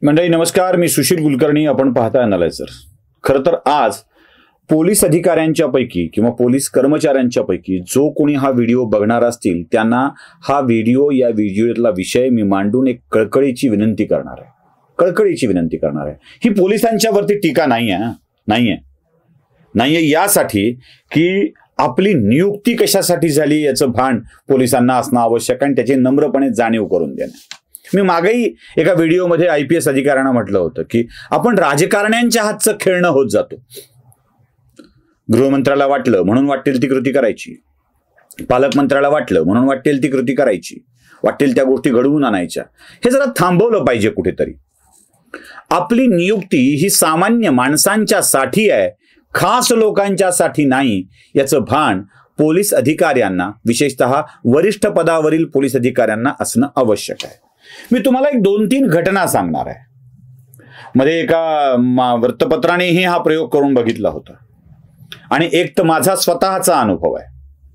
मंडळी नमस्कार, मी सुशील कुलकर्णी. आपण पाहता अनालायझर. खरं तर आज पोलीस अधिकाऱ्यांच्या पैकी किंवा पोलीस कर्मचाऱ्यांच्या पैकी जो कोणी हा व्हिडिओ बघणार असतील त्यांना हा व्हिडिओ या व्हिडिओतला विषय मी मांडून एक कळकळीची विनंती करणार आहे. कळकळीची विनंती करणार आहे. ही पोलिसांच्या वरती टीका नाहीये यासाठी की आपली नियुक्ती कशासाठी झाली याचं भान पोलिसांना असणं आवश्यक आहे आणि त्याची नम्रपणे जाणीव करून देणं. मी मागेही एका व्हिडिओमध्ये IPS अधिकाऱ्यांना म्हटलं होतं की आपण राजकारण्यांच्या हातचं खेळणं होत जातो. गृहमंत्र्याला वाटलं म्हणून वाटेल ती कृती करायची, पालकमंत्र्याला वाटलं म्हणून वाटेल ती कृती करायची, वाटेल त्या गोष्टी घडवून आणायच्या. हे जरा थांबवलं पाहिजे कुठेतरी. आपली नियुक्ती ही सामान्य माणसांच्यासाठी आहे, खास लोकांच्यासाठी नाही याचं भान पोलीस अधिकाऱ्यांना, विशेषतः वरिष्ठ पदावरील पोलीस अधिकाऱ्यांना असणं आवश्यक आहे. मी तुम्हाला एक 2-3 घटना सांगणार आहे. मध्ये एका वृत्तपत्रानेही हा प्रयोग करून बघितला होता आणि एक तर माझा स्वतःचा अनुभव आहे.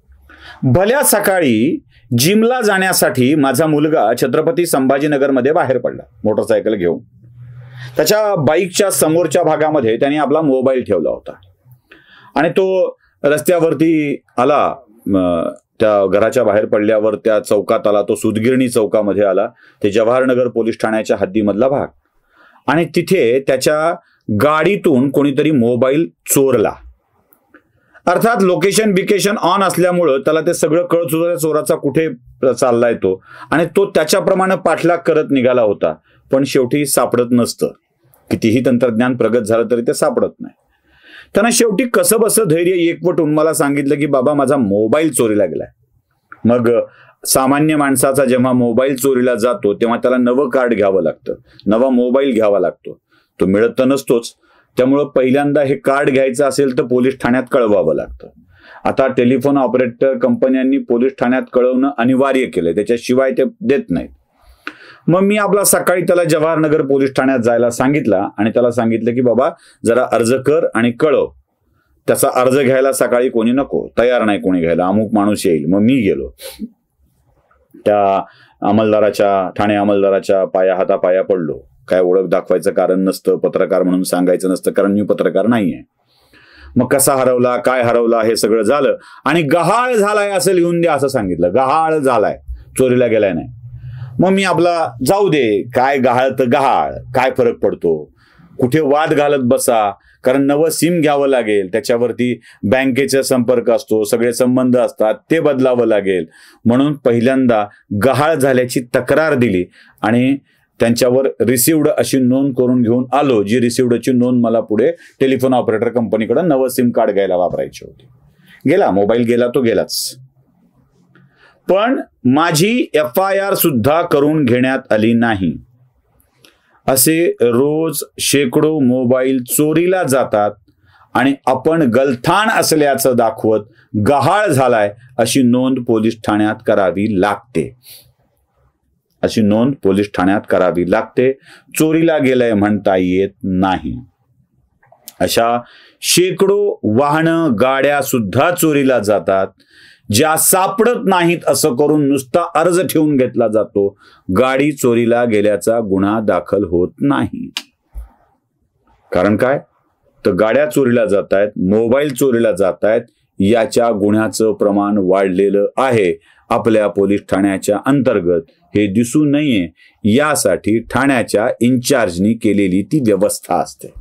भल्या सकाळी जिमला जाण्यासाठी माझा मुलगा छत्रपती संभाजीनगरमध्ये बाहेर पडला मोटरसायकल घेऊन. त्याच्या बाईकच्या समोरच्या भागामध्ये त्याने आपला मोबाईल ठेवला होता आणि तो रस्त्यावरती आला. त्या घराच्या बाहेर पडल्यावर त्या चौकात आला. तो सुदगिरणी चौकामध्ये आला. ते जवाहरनगर पोलीस ठाण्याच्या हद्दीमधला भाग. आणि तिथे त्याच्या गाडीतून कोणीतरी मोबाईल चोरला. अर्थात लोकेशन ऑन असल्यामुळं त्याला ते सगळं कळत होतं चोराचा कुठे चाललाय तो, आणि तो त्याच्याप्रमाणे पाठलाग करत निघाला होता. पण शेवटी सापडत नसतं. कितीही तंत्रज्ञान प्रगत झालं तरी ते सापडत नाही. त्यानं शेवटी कसं बसं धैर्य एकवटून मला सांगितलं की बाबा माझा मोबाईल चोरीला गेलाय. मग सामान्य माणसाचा जेव्हा मोबाईल चोरीला जातो तेव्हा त्याला नवं कार्ड घ्यावं लागतं, नवा मोबाईल घ्यावा लागतो. तो मिळत तर नसतोच. त्यामुळं पहिल्यांदा हे कार्ड घ्यायचं असेल तर पोलीस ठाण्यात कळवावं लागतं. आता टेलिफोन ऑपरेटर कंपन्यांनी पोलीस ठाण्यात कळवणं अनिवार्य केलंय, त्याच्याशिवाय ते देत नाहीत. मग मी आपला सकाळी त्याला जवाहरनगर पोलीस ठाण्यात जायला सांगितला आणि त्याला सांगितलं की बाबा जरा अर्ज कर आणि कळव. त्याचा अर्ज घ्यायला सकाळी कोणी नको, तयार नाही कोणी घ्यायला, अमुक माणूस येईल. मग मी गेलो. त्या ठाणे अंमलदाराच्या हातापाया पडलो. काय ओळख दाखवायचं कारण नसतं, पत्रकार म्हणून सांगायचं नसतं, कारण मी पत्रकार नाहीये. मग कसा हरवला, काय हरवला हे सगळं झालं आणि गहाळ झालाय असं लिहून द्या असं सांगितलं. गहाळ झालाय, चोरीला गेलाय नाही. मग मी आपला जाऊ दे, काय गहाळ तर गहाळ, काय फरक पडतो, कुठे वाद घालत बसा, कारण नवं सिम घ्यावं लागेल, त्याच्यावरती बँकेचा संपर्क असतो, सगळे संबंध असतात, ते बदलावं लागेल. म्हणून पहिल्यांदा गहाळ झाल्याची तक्रार दिली आणि त्यांच्यावर रिसिव्ड अशी नोंद करून घेऊन आलो, जी रिसिव्डची नोंद मला पुढे टेलिफोन ऑपरेटर कंपनीकडे नवं सिम कार्ड घ्यायला वापरायची होती. गेला मोबाईल, गेला तो गेलाच. पण माझी FIR सुद्धा करून घेण्यात आली नाही. असे रोज शेकडो मोबाईल चोरीला जातात आणि आपण गलथान असल्याचं दाखवत गहाळ झालाय अशी नोंद पोलीस ठाण्यात करावी लागते. अशी नोंद पोलीस ठाण्यात करावी लागते. चोरीला गेलंय म्हणता येत नाही. अशा शेकडो वाहनं, गाड्या सुद्धा चोरीला जातात, ज्या सापडत नाहीत असं करून नुसता अर्ज ठेवून घेतला जातो. गाडी चोरीला गेल्याचा गुन्हा दाखल होत नाही. कारण काय तर गाड्या चोरीला जात आहेत, मोबाईल चोरीला जात आहेत, याच्या गुन्ह्याचं प्रमाण वाढलेलं आहे आपल्या पोलीस ठाण्याच्या अंतर्गत. हे दिसू नये यासाठी ठाण्याच्या इन्चार्जनी केलेली ती व्यवस्था असते.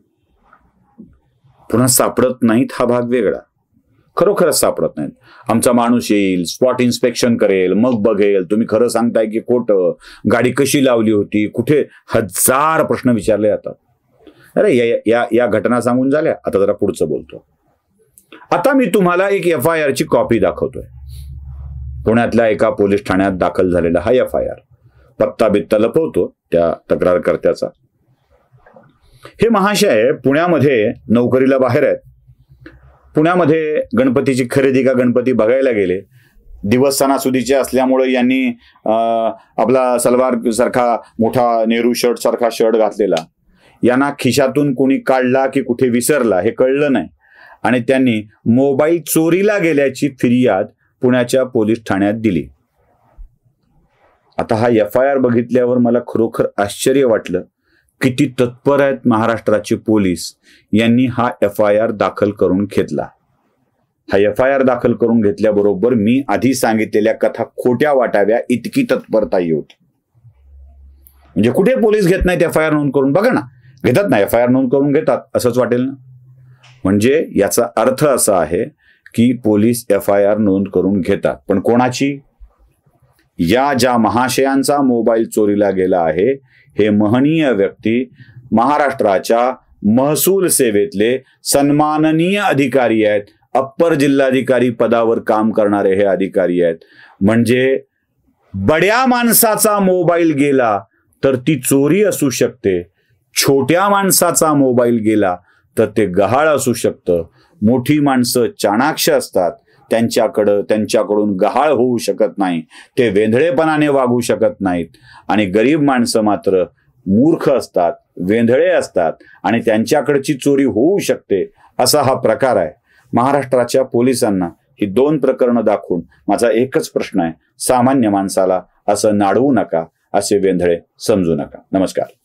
पुन्हा सापडत नाहीत हा भाग वेगळा. खरोखरच सापडत नाहीत. आमचा माणूस येईल, स्पॉट इन्स्पेक्शन करेल, मग बघेल तुम्ही खरं सांगताय की खोटं, गाडी कशी लावली होती, कुठे, 1000 प्रश्न विचारले जातात. अरे या घटना सांगून झाल्या. आता जरा पुढचं बोलतो. आता मी तुम्हाला एक FIR ची कॉपी दाखवतोय. पुण्यातल्या एका पोलीस ठाण्यात दाखल झालेला हा FIR. पत्ता बित्ता लपवतो त्या तक्रारकर्त्याचा. हे महाशय पुण्यामध्ये नोकरीला बाहेर आहेत. पुण्यामध्ये गणपतीची खरेदी का गणपती बघायला गेले. दिवस सणासुदीचे असल्यामुळे यांनी आपला सलवार सारखा मोठा नेहरू शर्ट सारखा शर्ट घातलेला. यांना खिशातून कोणी काढला की कुठे विसरला हे कळलं नाही आणि त्यांनी मोबाईल चोरीला गेल्याची फिर्याद पुण्याच्या पोलीस ठाण्यात दिली. आता हा FIR बघितल्यावर मला खरोखर आश्चर्य वाटलं किती तत्पर आहेत महाराष्ट्राचे पोलीस यांनी हा FIR दाखल करून घेतला. हा FIR दाखल करून घेतल्याबरोबर मी आधी सांगितलेल्या कथा खोट्या वाटाव्या इतकी तत्परता होती. म्हणजे कुठे पोलीस घेत नाहीत FIR नोंद करून? बघा ना, घेतात ना, FIR नोंद करून घेतात असंच वाटेल ना. म्हणजे याचा अर्थ असा आहे की पोलीस FIR नोंद करून घेतात. पण कोणाची? या ज्या महाशयांचा मोबाईल चोरीला गेला आहे हे महनीय व्यक्ती महाराष्ट्राच्या महसूल सेवेतले सन्माननीय अधिकारी आहेत. अप्पर जिल्हाधिकारी पदावर काम करणारे हे अधिकारी आहेत. म्हणजे बड्या माणसाचा मोबाईल गेला तर ती चोरी असू शकते, छोट्या माणसाचा मोबाईल गेला तर ते गहाळ असू शकतं. मोठी माणसं चाणाक्ष असतात, त्यांच्याकडून गहाळ होऊ शकत नाही, ते वेंधळेपणाने वागू शकत नाहीत. आणि गरीब माणसं मात्र मूर्ख असतात, वेंधळे असतात आणि त्यांच्याकडची चोरी होऊ शकते. असा हा प्रकार आहे. महाराष्ट्राच्या पोलिसांना ही 2 प्रकरणं दाखवून माझा एकच प्रश्न आहे, सामान्य माणसाला असं नाडवू नका, असे वेंधळे समजू नका. नमस्कार.